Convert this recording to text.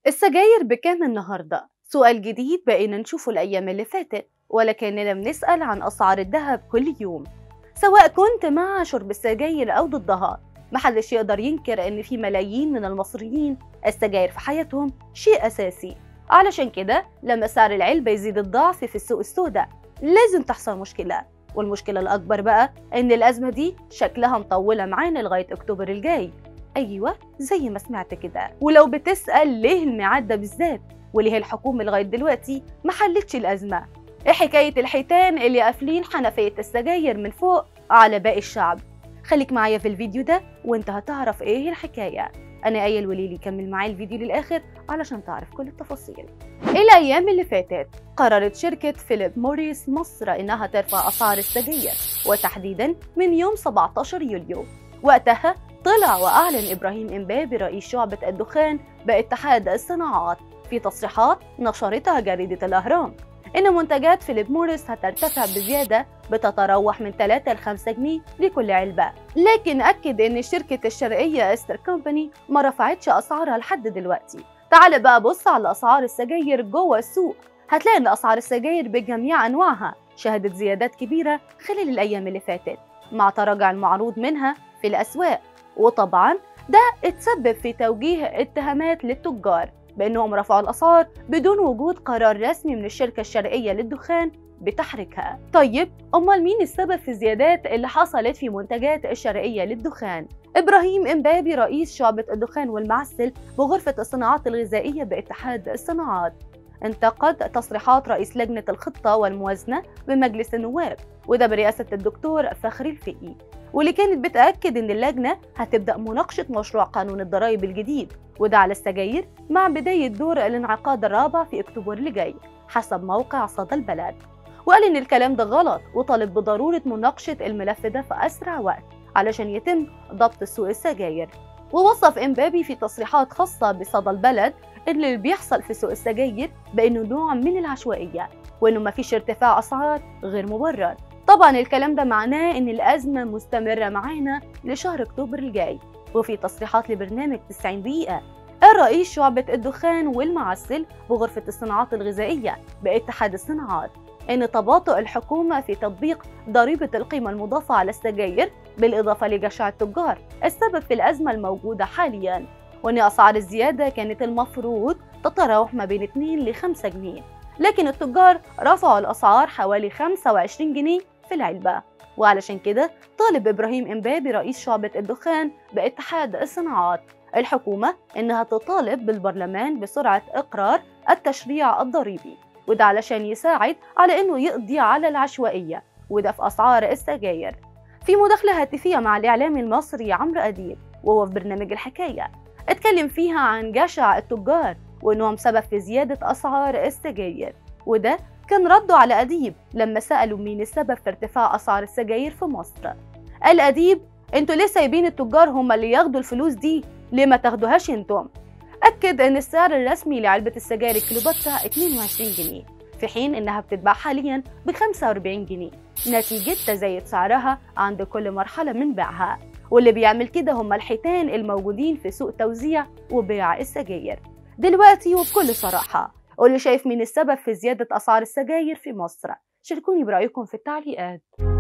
السجاير بكام النهاردة؟ سؤال جديد بقينا نشوفه الأيام اللي فاتت، ولكننا بنسأل عن أسعار الذهب كل يوم. سواء كنت مع شرب السجاير أو ضدها، محدش يقدر ينكر إن في ملايين من المصريين السجاير في حياتهم شيء أساسي. علشان كده لما سعر العلبة يزيد الضعف في السوق السوداء لازم تحصل مشكلة. والمشكلة الأكبر بقى إن الأزمة دي شكلها مطولة معانا لغاية أكتوبر الجاي. أيوة زي ما سمعت كده. ولو بتسأل ليه الميعاد ده بالذات وليه الحكومة لغاية دلوقتي ما حلتش الأزمة، إيه حكاية الحيتان اللي قافلين حنفية السجاير من فوق على باقي الشعب؟ خليك معايا في الفيديو ده وانت هتعرف ايه الحكاية. أنا آية الوليلي، كمل معايا الفيديو للآخر علشان تعرف كل التفاصيل. الأيام اللي فاتت قررت شركة فيليب موريس مصر إنها ترفع أسعار السجاير، وتحديدا من يوم 17 يوليو. وقتها طلع وأعلن إبراهيم إمبابي رئيس شعبة الدخان باتحاد الصناعات في تصريحات نشرتها جريدة الأهرام إن منتجات فيليب موريس هترتفع بزيادة بتتراوح من 3 ل 5 جنيه لكل علبة. لكن أكد إن شركة الشرقية استر كومباني ما رفعتش أسعارها لحد دلوقتي. تعال بقى بص على أسعار السجاير جوه السوق، هتلاقي إن أسعار السجاير بجميع أنواعها شهدت زيادات كبيرة خلال الأيام اللي فاتت مع تراجع المعروض منها في الأسواق. وطبعا ده اتسبب في توجيه اتهامات للتجار بأنهم رفعوا الأسعار بدون وجود قرار رسمي من الشركة الشرقية للدخان بتحريكها. طيب أمال مين السبب في الزيادات اللي حصلت في منتجات الشرقية للدخان؟ إبراهيم إمبابي رئيس شعبة الدخان والمعسل بغرفة الصناعات الغذائية باتحاد الصناعات انتقد تصريحات رئيس لجنة الخطة والموازنة بمجلس النواب، وده برئاسة الدكتور فخري الفقي، واللي كانت بتأكد إن اللجنة هتبدأ مناقشة مشروع قانون الضرائب الجديد وده على السجاير مع بداية دور الانعقاد الرابع في أكتوبر اللي جاي حسب موقع صدى البلد. وقال إن الكلام ده غلط وطالب بضرورة مناقشة الملف ده في أسرع وقت علشان يتم ضبط سوق السجاير. ووصف إمبابي في تصريحات خاصة بصدى البلد إن اللي بيحصل في سوق السجاير بأنه نوع من العشوائية وإنه مفيش ارتفاع أسعار غير مبرر. طبعا الكلام ده معناه إن الأزمة مستمرة معانا لشهر أكتوبر الجاي. وفي تصريحات لبرنامج 90 دقيقة الرئيس شعبة الدخان والمعسل بغرفة الصناعات الغذائية باتحاد الصناعات إن تباطؤ الحكومة في تطبيق ضريبة القيمة المضافة على السجاير بالإضافة لجشع التجار السبب في الأزمة الموجودة حالياً، وإن أسعار الزيادة كانت المفروض تتراوح ما بين 2 ل 5 جنيه، لكن التجار رفعوا الأسعار حوالي 25 جنيه في العلبة. وعلشان كده طالب إبراهيم إمبابي رئيس شعبة الدخان باتحاد الصناعات الحكومة إنها تطالب بالبرلمان بسرعة إقرار التشريع الضريبي، وده علشان يساعد على إنه يقضي على العشوائية وده في أسعار السجاير. في مداخلة هاتفية مع الإعلامي المصري عمرو أديب وهو في برنامج الحكاية اتكلم فيها عن جشع التجار وإنهم سبب في زيادة أسعار السجاير، وده كان رده على أديب لما سألوا مين السبب في ارتفاع أسعار السجاير في مصر. قال أديب: انتوا ليه سايبين التجار هم اللي ياخدوا الفلوس دي؟ ليه ما تاخدوهاش انتم؟ أكد إن السعر الرسمي لعلبة السجاير الكيلوباترا 22 جنيه في حين إنها بتتباع حاليا ب 45 جنيه نتيجة تزايد سعرها عند كل مرحلة من بيعها، واللي بيعمل كده هم الحيتان الموجودين في سوق توزيع وبيع السجاير. دلوقتي وبكل صراحة قولي شايف مين السبب في زيادة أسعار السجاير في مصر؟ شاركوني برأيكم في التعليقات.